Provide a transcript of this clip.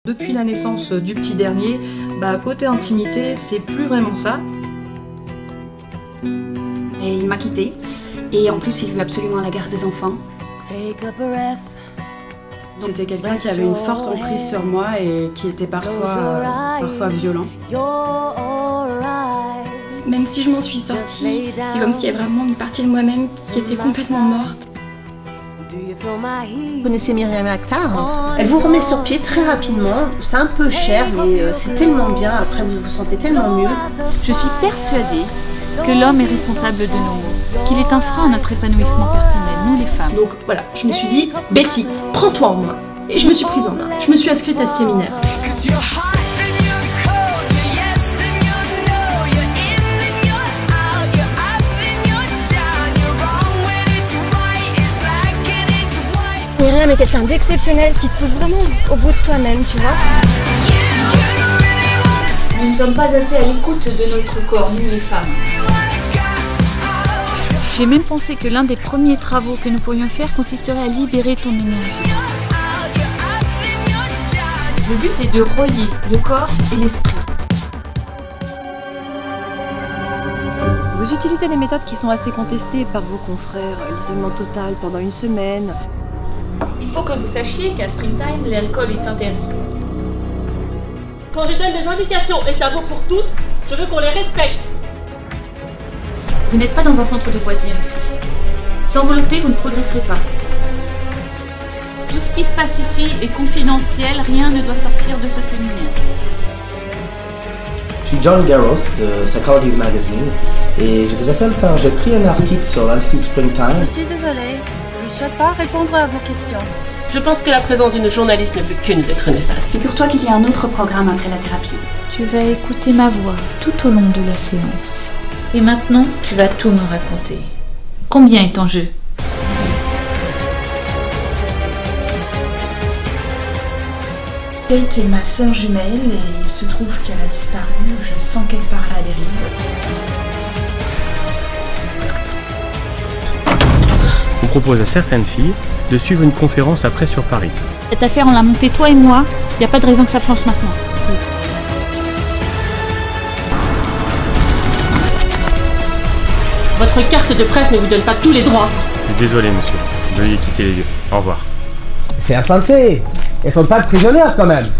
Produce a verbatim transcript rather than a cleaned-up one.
Depuis la naissance du petit dernier, bah, côté intimité, c'est plus vraiment ça. Et il m'a quittée. Et en plus, il veut absolument la garde des enfants. C'était quelqu'un qui avait une forte emprise sur moi et qui était parfois, euh, parfois violent. Même si je m'en suis sortie, c'est comme s'il y avait vraiment une partie de moi-même qui était complètement morte. Vous connaissez Myriam Akhtar? Elle vous remet sur pied très rapidement. C'est un peu cher, mais c'est tellement bien. Après, vous vous sentez tellement mieux. Je suis persuadée que l'homme est responsable de nos maux, qu'il est un frein à notre épanouissement personnel, nous les femmes. Donc voilà, je me suis dit, Betty, prends-toi en main. Et je me suis prise en main. Je me suis inscrite à ce séminaire. Myriam est quelqu'un d'exceptionnel qui te pousse vraiment au bout de toi-même, tu vois. Nous ne sommes pas assez à l'écoute de notre corps, nous les femmes. J'ai même pensé que l'un des premiers travaux que nous pourrions faire consisterait à libérer ton énergie. Le but est de relier le corps et l'esprit. Vous utilisez des méthodes qui sont assez contestées par vos confrères, l'isolement total pendant une semaine. Il faut que vous sachiez qu'à Springtime, l'alcool est interdit. Quand je donne des indications, et ça vaut pour toutes, je veux qu'on les respecte. Vous n'êtes pas dans un centre de loisirs ici. Sans volonté, vous ne progresserez pas. Tout ce qui se passe ici est confidentiel, rien ne doit sortir de ce séminaire. Je suis John Garros de Psychology Magazine et je vous appelle car j'ai écrit un article sur l'Institut Springtime. Je suis désolée, je ne souhaite pas répondre à vos questions. Je pense que la présence d'une journaliste ne peut que nous être néfaste. Figure-toi qu'il y a un autre programme après la thérapie. Tu vas écouter ma voix tout au long de la séance. Et maintenant, tu vas tout me raconter. Combien est en jeu ? Kate est ma sœur jumelle et il se trouve qu'elle a disparu. Je sens qu'elle part à la dérive. On propose à certaines filles de suivre une conférence après sur Paris. Cette affaire, on l'a montée toi et moi. Il n'y a pas de raison que ça change maintenant. Votre carte de presse ne vous donne pas tous les droits. Je suis désolé, monsieur. Veuillez quitter les lieux. Au revoir. C'est insensé. Elles sont pas prisonnières quand même.